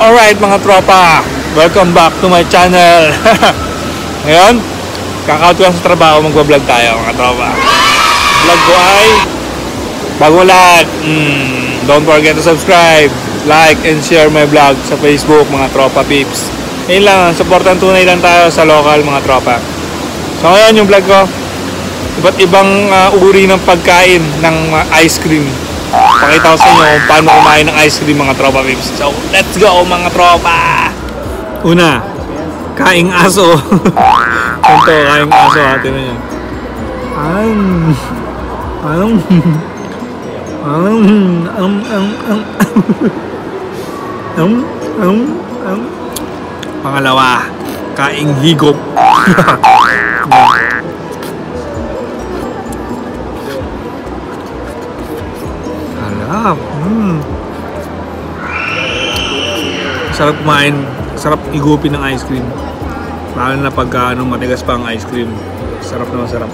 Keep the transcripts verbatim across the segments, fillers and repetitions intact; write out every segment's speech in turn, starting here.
Alright mga tropa, welcome back to my channel. Ngayon, kakaut ko lang sa trabaho, magbablog tayo mga tropa. Vlog ko ay bagong lahat. mm, Don't forget to subscribe, like, and share my vlog sa Facebook mga tropa peeps. Ngayon lang, supportan tunay lang tayo sa local mga tropa. So ngayon yung vlog ko, iba't ibang uh, uri ng pagkain ng uh, ice cream. Pakita ko sa inyo kung paano kumain ng ice cream mga tropa peeps. So let's go mga tropa. Una, kaing aso. Ito, kaing aso ha, tinan nyo. Ang ang ang ang ang ang ang ang pangalawa, kaing higop. Halap. Hmm. Sarap kumain, sarap igupin ng ice cream. Lalo na pagka ano, matigas pa ang ice cream. Sarap na masarap.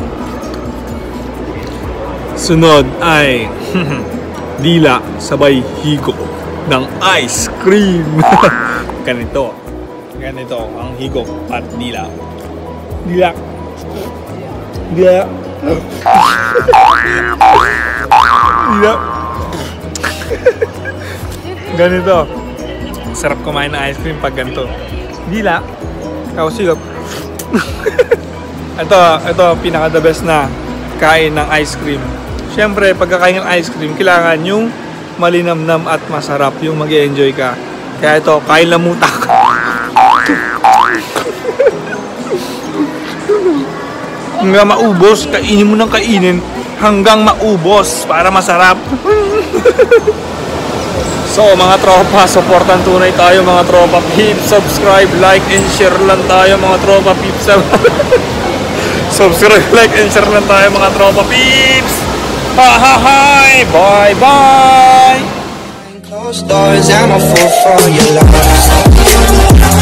Sunod ay dila sabay higop ng ice cream. Ganito. Ganito ang higop at dila. Dila. Dila. Dila. Ganito. Sarap kumain ng ice cream pag ganito. Dila. Tapos higop. Ito, ito pinaka the best na kain ng ice cream. Siyempre, pagkakain ng ice cream, kailangan yung malinamnam at masarap, yung mag-e-enjoy ka. Kaya ito, kain lamutak. Hanggang maubos, kainin mo ng kainin hanggang maubos para masarap. So mga tropa, supportan tunay tayo mga tropa peeps. Subscribe, like, and share lang tayo mga tropa peeps. Subscribe, like, and share lang tayo mga tropa peeps. Ha ha hi, bye bye. Closed doors, I'm a fool for your love.